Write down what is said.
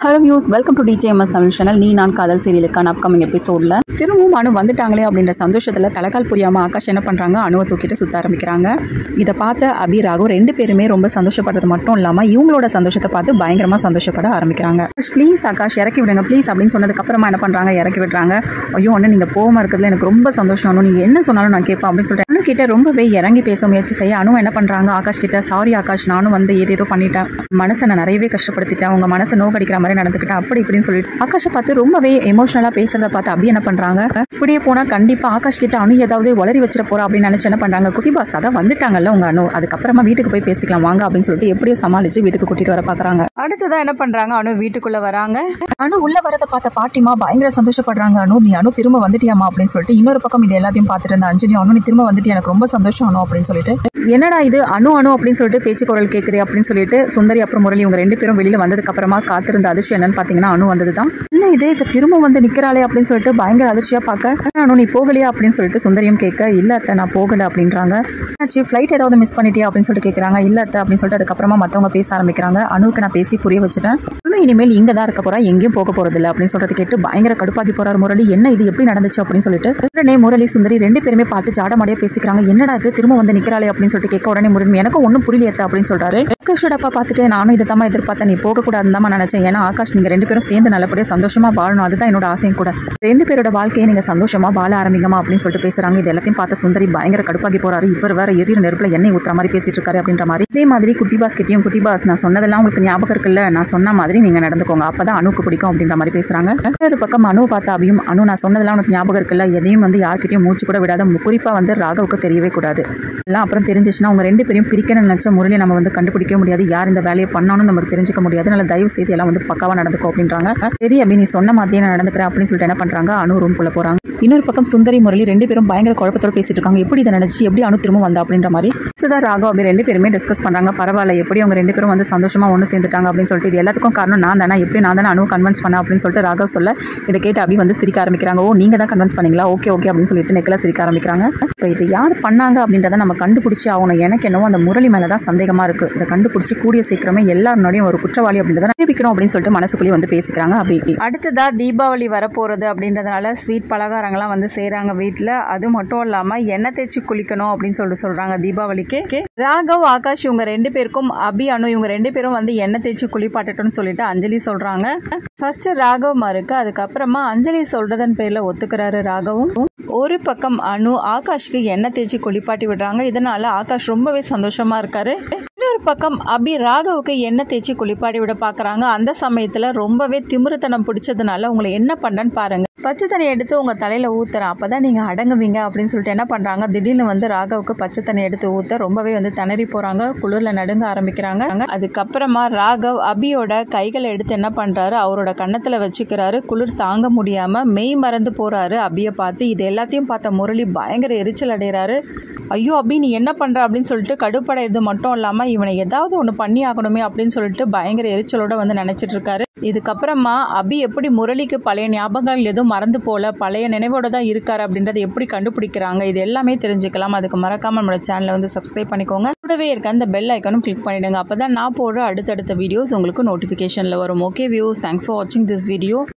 Hello views, welcome to DJMS Tamil channel. நீ நான் காதல் சீரியலுக்கான அப்கமிங் எபிசோடில் திரும்பவும் அனு வந்துட்டாங்களே அப்படின்ற சந்தோஷத்தில் தலைக்கால் புரியாமல் ஆகாஷ் என்ன பண்ணுறாங்க, அணுவை தூக்கிட்டு சுற்ற ஆரம்பிக்கிறாங்க. இதை பார்த்த அபி ராகு ரெண்டு பேருமே ரொம்ப சந்தோஷப்படுறது மட்டும் இல்லாமல் இவங்களோட சந்தோஷத்தை பார்த்து பயங்கரமாக சந்தோஷப்பட ஆரம்பிக்கிறாங்க. ப்ளீஸ் ஆகாஷ் இறக்கி விடுங்க ப்ளீஸ் அப்படின்னு சொன்னதுக்கப்புறமா என்ன பண்ணுறாங்க, இறக்கி விடுறாங்க. ஐயோ ஒன்று நீங்கள் போகாமல் இருக்கிறதுல எனக்கு ரொம்ப சந்தோஷம் அனு, நீங்கள் என்ன சொன்னாலும் நான் கேட்பேன் அப்படின்னு சொல்லிட்டு அனு கிட்ட ரொம்பவே இறங்கி பேச முயற்சி செய்ய அனு என்ன பண்ணுறாங்க, ஆகாஷ் கிட்ட சாரி ஆகாஷ், நானும் வந்து ஏதேதோ பண்ணிட்டேன், மனசை நான் நிறையவே கஷ்டப்படுத்திட்டேன், உங்கள் மனசை நோக்கடிக்கிற மாதிரி நடந்துக்கிட்டேன் அப்படி இப்படின்னு சொல்லிட்டு ஆகாஷை பார்த்து ரொம்பவே எமோஷனலாக பேசுறத பார்த்து அபி என்ன பண்ணுறாங்க, இப்படியே போனால் கண்டிப்பாக ஆகாஷ் கிட்ட அனு ஏதாவது வளரி வச்சிட போறா அப்படின்னு நினச்சி என்ன பண்ணுறாங்க, குட்டி பாஸ் அதான் வந்துட்டாங்கல்ல உங்கள் அனு, அதுக்கப்புறமா வீட்டுக்கு போய் பேசிக்கலாம் வாங்க அப்படின்னு சொல்லிட்டு எப்படியோ சமாளித்து வீட்டுக்கு கூட்டிகிட்டு வர பார்க்குறாங்க. அடுத்ததான் என்ன பண்ணுறாங்க, அனு வீட்டுக்குள்ளே வராங்க. அனு உள்ள வரதை பார்த்த பாட்டிமா பயங்கர சந்தோஷப்படுறாங்க. அனு நீ அனு திரும்ப வந்துட்டியாமா அப்படின்னு சொல்லிட்டு இன்னொரு பக்கம் இது எல்லாத்தையும் பார்த்துட்டு இருந்த அஞ்சலி, அனு நீ திரும்ப வந்துட்டு எனக்கு ரொம்ப சந்தோஷம் அனு அப்படின்னு சொல்லிட்டு, என்னடா இது அனு அனு அப்படின்னு சொல்லிட்டு பேச்சு குரல் கேட்குது அப்படின்னு சொல்லிட்டு சுந்தரி அப்புறம் முரளி இவங்க ரெண்டு பேரும் வெளியில் வந்ததுக்கு அப்புறமா காத்திருந்த அதிர்ச்சி என்னன்னு பார்த்தீங்கன்னா அனு வந்தது தான். இன்னும் இதே இப்போ திரும்ப வந்து நிற்கிறாளே அப்படின்னு சொல்லிட்டு பயங்கர அதிர்ச்சியாக பார்க்க, அனு நீ போகலையா அப்படின்னு சொல்லிட்டு சுந்தரியும் கேட்க, இல்லை அத்தை நான் போகலை அப்படின்றாங்க. ஆச்சு ஃப்ளைட் ஏதாவது மிஸ் பண்ணிட்டியா அப்படின்னு சொல்லிட்டு கேட்குறாங்க. இல்லை அத்தை அப்படின்னு சொல்லிட்டு அதுக்கப்புறமா மற்றவங்க பேச ஆரம்பிக்கிறாங்க. அனுவுக்கு நான் பேசி புரிய வச்சுட்டேன், இன்னும் இனிமேல் இங்கே தான் இருக்க போகிறா, எங்கேயும் போக போகிறதில்ல அப்படின்னு சொல்கிறது கேட்டு பயங்கர கடுப்பாகி போகிறார் முரளி. என்ன இது எப்படி நடந்துச்சு அப்படின்னு சொல்லிட்டு உடனே முரளி சுந்தரி ரெண்டு பேருமே பார்த்து ஜாடமாடியாக பேசிக்கிறாங்க. என்னடா இது திரும்ப வந்து நிற்கிறாளே அப்படின்னு சொல்லிட்டு கேட்க உடனே முரளி எனக்கும் ஒன்றும் புரியலையத்த அப்படின்னு சொல்கிறாரு. ஆகாஷோட அப்பா பார்த்துட்டு நானும் இதை தான் எதிர்பார்த்தேன், நீ போகக்கூடாதுன்னு தான் நினச்சேன், ஏன்னா ஆகாஷ் நீங்கள் ரெண்டு பேரும் சேர்ந்து நல்லபடியாக சந்தோஷமாக வாழணும், அதுதான் என்னோட ஆசையும் கூட, ரெண்டு பேரோட வாழ்க்கையை நீங்கள் சந்தோஷமாக வாழ ஆரம்பிங்கம்மா அப்படின்னு சொல்லிட்டு பேசுகிறாங்க. இது எல்லாத்தையும் பார்த்த சுந்தரி பயங்கர கடுப்பாகி போகிறாரு. இவர் வேற எரியிற நெருப்பில் எண்ணெய் ஊற்றுற மாதிரி பேசிட்டு இருக்காரு அப்படின்ற மாதிரி. இதே மாதிரி குட்டி பாஸ் கிட்டையும் குட்டி பாஸ் நான் சொன்னதெல்லாம் உங்களுக்கு ஞாபகம் இருக்குல்ல, நான் சொன்ன மாதிரி நீங்கள் நடந்துக்கோங்க அப்பதான் அனுக்கு பிடிக்கும் அப்படின்ற மாதிரி பேசுகிறாங்க. ஒரு பக்கம் அனு பார்த்த அபியும், அனு நான் சொன்னதெல்லாம் உனக்கு ஞாபகம் இருக்குல்ல, எதையும் வந்து யார்கிட்டையும் மூச்சு கூட விடாத, குறிப்பாக வந்து ராகவுக்கு தெரியவே கூடாது, எல்லாம் அப்புறம் தெரிஞ்சிச்சுன்னா அவங்க ரெண்டு பேரையும் பிரிக்கணும்னு நினச்ச முரளியை நம்ம வந்து கண்டுபிடிக்க முடியாது, யார் இந்த வேலையை பண்ணாலும் நமக்கு தெரிஞ்சுக்க முடியாது, அதனால தயவு செய்து எல்லாம் வந்து பக்காவாக நடந்துக்கும் அப்படின்றாங்க. சரி அபி நீ சொன்ன மாதிரியே நான் நடந்துக்கிறேன் அப்படின்னு சொல்லிட்டு என்ன பண்ணுறாங்க, அனு ரூம்குள்ளே போகிறாங்க. இன்னொரு பக்கம் சுந்தரி முரளி ரெண்டு பேரும் பயங்கர குழப்பத்தோடு பேசிட்டு இருக்காங்க. எப்படி இதை நினைச்சு எப்படி அனு திரும்ப வந்தா அப்படின்ற மாதிரி. இதுதான் ராகவ் அப்படி ரெண்டு பேருமே டிஸ்கஸ் பண்ணுறாங்க. பரவாயில்ல எப்படி அவங்க ரெண்டு பேரும் வந்து சந்தோஷமாக ஒன்று சேர்ந்துட்டாங்க அப்படின்னு சொல்லிட்டு, இது எல்லாத்துக்கும் காரணம் நான் தானே, எப்படி நான் தானே அனு கன்வின்ஸ் பண்ண அப்படின்னு சொல்லிட்டு ராகவ் சொல்ல, இதை கேட்டு அபி வந்து சிரிக்க ஆரம்பிக்கிறாங்க. ஓ நீங்கள் தான் கன்வின்ஸ் பண்ணீங்களா, ஓகே ஓகே அப்படின்னு சொல்லிட்டு நெக்கில் சிரிக்க ஆரம்பிக்கிறாங்க. இப்போ இது யார் பண்ணாங்க அப்படின்றத நம்ம கண்டுபிடிச்சி ஆகணும். எனக்கு என்னவோ அந்த முரளி மேலே தான் சந்தேகமாக இருக்குது, இதை கண்டுபிடிச்சி கூடிய சீக்கிரமே எல்லாருடைய ஒரு குற்றவாளி அப்படின்றத நிரூபிக்கணும் அப்படின்னு சொல்லிட்டு மனசுக்குள்ளேயே வந்து பேசிக்கிறாங்க. அப்படி அடுத்ததா தீபாவளி வரப்போகிறது அப்படின்றதுனால ஸ்வீட் பலகாரங்கள்லாம் வந்து செய்கிறாங்க வீட்டில். அது மட்டும் இல்லாமல் எண்ணெய் தேய்ச்சி குளிக்கணும் அப்படின்னு சொல்லிட்டு சொல்கிறாங்க தீபாவளிக்கு. ராகவ் ஆகாஷ் இவங்க ரெண்டு பேருக்கும் அபி அனு இவங்க ரெண்டு பேரும் வந்து எண்ணெய் தேய்ச்சி குளிப்பாட்டட்டும்னு சொல்லிட்டு அஞ்சலி சொல்கிறாங்க. ஃபர்ஸ்ட் ராகவ் மறுக்க, அதுக்கப்புறமா அஞ்சலி சொல்றதன் பேரில் ஒத்துக்கிறாரு ராகவும். ஒரு பக்கம் அனு ஆகாஷ்க்கு எண்ணெய் தேய்ச்சி குளிப்பாட்டி விடுறாங்க. இதனால ஆகாஷ் ரொம்பவே சந்தோஷமா இருக்காரு. இன்னொரு பக்கம் அபி ராகவுக்கு எண்ணெய் தேய்ச்சி குளிப்பாட்டி விட பார்க்குறாங்க. அந்த சமயத்தில் ரொம்பவே திமிருத்தனம் பிடிச்சதுனால உங்களை என்ன பண்ணுறேன்னு பாருங்க, பச்சை தண்ணி எடுத்து உங்கள் தலையில் ஊற்றுறேன் அப்போ தான் நீங்கள் அடங்குவீங்க அப்படின்னு சொல்லிட்டு என்ன பண்ணுறாங்க, திடீர்னு வந்து ராகவுக்கு பச்சை தண்ணி எடுத்து ஊற்ற ரொம்பவே வந்து திணறி போகிறாங்க, குளிரில் நடுங்க ஆரம்பிக்கிறாங்க. அதுக்கப்புறமா ராகவ் அபியோட கைகளை எடுத்து என்ன பண்ணுறாரு, அவரோட கன்னத்தில் வச்சுக்கிறாரு. குளிர் தாங்க முடியாமல் மெய் மறந்து போகிறாரு அபியை பார்த்து. இது எல்லாத்தையும் பார்த்த முரளி பயங்கர எரிச்சல் அடைகிறாரு. ஐயோ அபி நீ என்ன பண்ணுற அப்படின்னு சொல்லிட்டு கடுப்படைறது மட்டும் இல்லாமல் இவனை ஏதாவது ஒன்று பண்ணி ஆகணுமே அப்படின்னு சொல்லிட்டு பயங்கர எரிச்சலோட வந்து நினச்சிட்டு இருக்காரு. இதுக்கப்புறமா அபி எப்படி முரளிக்கு பழைய ஞாபகங்கள் எதுவும் மறந்து போல பழைய நினைவோட தான் இருக்காரு அப்படின்றத எப்படி கண்டுபிடிக்கிறாங்க, இது எல்லாமே தெரிஞ்சுக்கலாம். அதுக்கு மறக்காம நம்மளோட சேனலை வந்து சப்ஸ்கிரைப் பண்ணிக்கோங்க. கூடவே இருக்க அந்த பெல் ஐக்கானும் கிளிக் பண்ணிடுங்க, அப்போ தான் நான் போடுற அடுத்தடுத்த வீடியோஸ் உங்களுக்கு நோட்டிஃபிகேஷனில் வரும். ஓகே வியூஸ், தேங்க்ஸ் ஃபார் வாட்சிங் திஸ் வீடியோ.